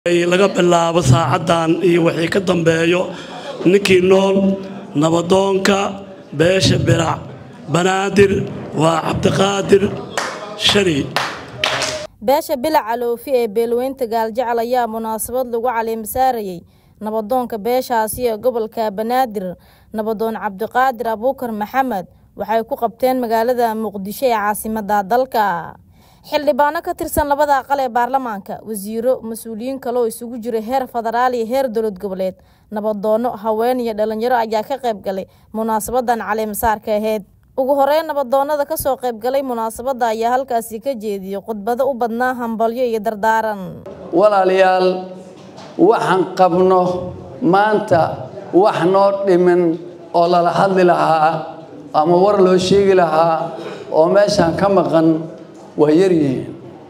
laga bilaabo saacadan iyo wixii ka dambeeyo ninkii nool nabadoonka beesha birac banaadir waa cabdiqaadir shari beesha bilac caloofi ee beelweynta gaaljecel ayaa munaasabad lagu caleemasaarayay nabadoonka beeshaasi ee gobolka banaadir nabadoon cabdiqaadir abuukar maxamed waxay ku qabteen magaalada muqdisho ee caasimadda dalka xildhibaano ka tirsan labada aqal ee baarlamaanka wasiiro mas'uuliyiin kale oo isugu jira heer federaal iyo heer dowlad goboleed nabadoono haween iyo dhalinyaro ayaa ka qayb galay munaasabadan caleemasaarka ahayd ugu horeyn nabadoonada ka soo qayb galay munaasabada ayaa halkaasi ka jeediyay khudbado u badnaa hambalyo iyo dardaaran walaalayaal waxaan qabno maanta wax noo dhimin oo lala hadli lahaa ama war loo sheegi lahaa oo meeshaan ka maqan ويري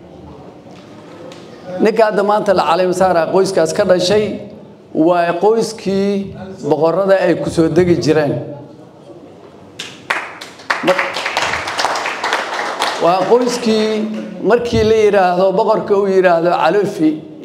نكاد ما أنت العالم صار قويس كاس كذا شيء وقويس كي بقرة أي كسودة الجيران وقويس كي مركي ليرة هذا بقر كويرة هذا علوفي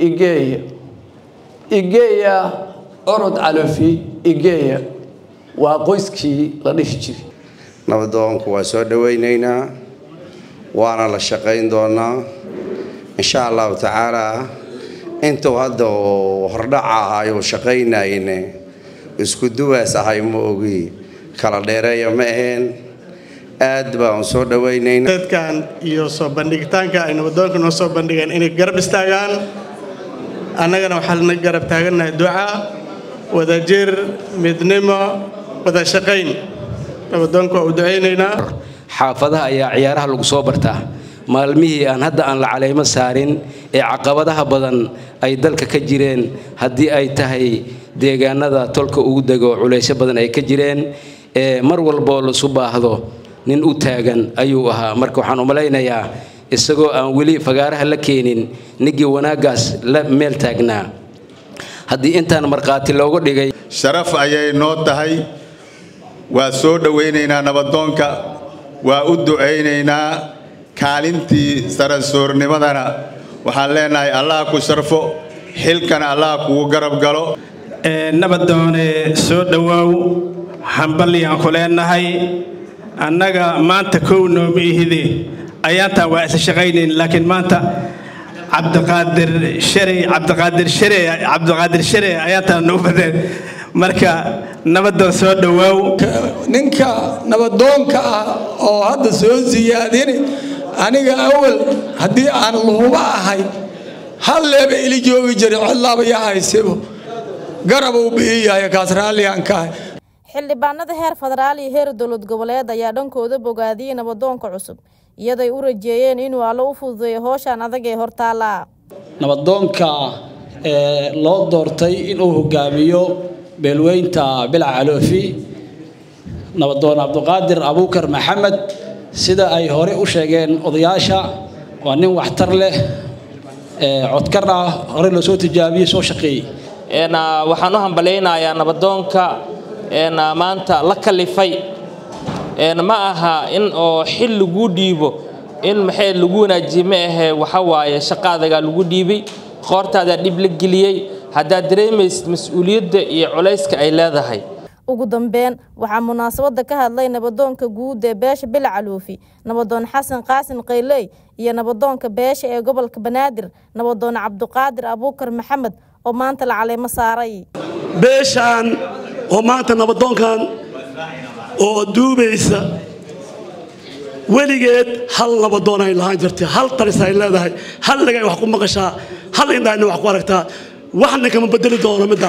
إجاية أرد علوفي إجاية وقويس كي لنشجي نبضون كواسود وينينا وانا لشقين دونا ان شاء الله تعالى انتو هادو هردعا هايو شقينا يني اسكو دواس هاي موغي كلا ديريا مهين aad baan soo dhaweynayna dadkan iyo soo bandhigitaanka ay nabadoonka noo soo bandhigeen inay garab istaagaan annagana waxaan na garab taaganahay duca wada jir midnimo wada shaqayn nabadoonka u duceynayna xaafadaha ayaa ciyaaraha lagu soo bartaa maalmihii aan hadda aan la caleemo saarin ee caqabadaha badan ay dalka ka jireen haddii ay tahay deegaanada tolka ugu dago culeysyo badan ay ka jireen mar walba la soo baahdo nin u taagan ayuu ahaa marka waxaan u malaynayaa isagoo aan weli fagaaraha la keenin nigi wanaagaas la meel taagnaa haddii intaan marqaati loogu dhigay sharaf ayay noo tahay waa soo dhaweynaynaa nabadoonka waa u duceynaynaa kaalintii sarasoornimadana waxaan leenahay allah ku sharfo xilkana allah kugu garab galo nabadoone soo dhawaaw hambaliyaan ku leenahay annaga maanta kow nooma ihide ayaantaan waa isla shaqaynayn laakiin maanta cabdiqaadir share ayaantaan noo badeen marka nabadoon soo dhawaaw ninka nabadoonka ah oo hadda soo siyaadin aniga awal haddii aan luuba ahay hal leeba ili joogi jiray cidlaaba yahaysebo garab uu bixiyahay kaas raalliyaan ka ahay xildhibaanada heer federaal iyo heer dowlad goboleed ayaa dhankooda bogaadiyay nabadoonka cusub iyaday u rajeeyeen inuu alla u fududeeyo howshan adag ee hortaala nabadoonka loo doortay inuu hogaamiyo beelweynta bilac caloofi nabadoon cabdiqaadir abuukar maxamed sida ay hore u sheegeen odayaasha waa nin waxtar leh codkar ah hore loo soo tijaabiyay soo shaqeeyay waxaan u hambaleynayaa nabadoonka maanta la kalifay ma aha in oo xil lagu dhiibo in maxay lagu wanaajiyo ma ahe waxa waaye shaqadaga lagu dhiibay qoortaada dib la geliyay hadda dareemaysid mas'uuliyadda iyo culayska ay leedahay ugu dambeyn waxa munaasabada ka hadlay nabadoonka guud ee beesha bilac caloofi nabadoon xasan qaasim qayley iyo nabadoonka beesha ee gobolka banaadir nabadoon cabdiqaadir abuukar maxamed oo maanta la caleemo saaray beeshaan oo maanta nabadoonkan oo duubaysa weligeed hal nabadoon ay lahaan jirtay hal taris ay leedahay hal lagay wax ku maqashaa hal indhaayna wax ku aragtaa waxna kama bedeli doono midda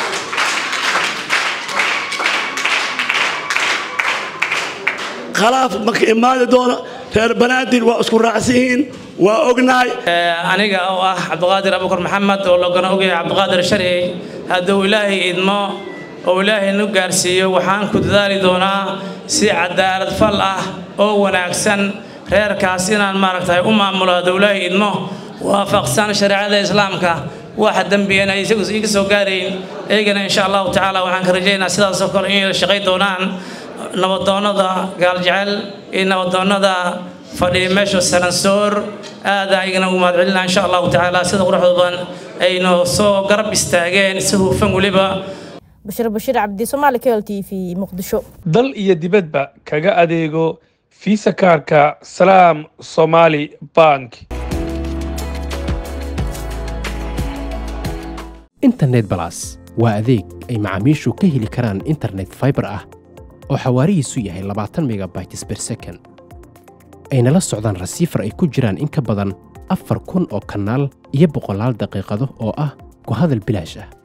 khalaaf marka imaadi doona reer banaadir waa isku raacsiin waa ognaay aniga oo ah cabdiqaadir abuukar maxamed oo lagana ogyahay cabdiqaadir shari hadduu ilaahay idmo oo ilaahay nu gaarsiiyo waxaan ku dadaali doonaa si cadaalad fal ah oo wanaagsan reerkaas inaan maaragtay u maamulo hadduu ilaahay idmo waafaqsan shariicada islaamka waxa dambiyeena ay isagu iga soo gaareen eegana insha Allah taala waxaan ka rajaynayaa sidaas oo kale inay shaqay doonaan nabadoonada gaaljecel iyo nabadoonada fadhiya meesha Saransoor aad ayagana u mahadcelinaa insha Allah ta'ala sida quruxda badan aynu soo garab istaageen si hufan waliba Bashir Cabdi Soomaali Cable TV Muqdisho dal iyo dibadba kaga adeego Visa kaarka Salaam Somali Bank Internet Plus waa adeeg ay macaamiishu ka heli karaan internet fiber ah oo xawaarihiisu yahay 20 megabytes per second ayna la socdaan rasiifar ay ku jiraan in ka badan 4,000 oo kanaal iyo 100 daqiiqado oo ah ku hadal bilaash ah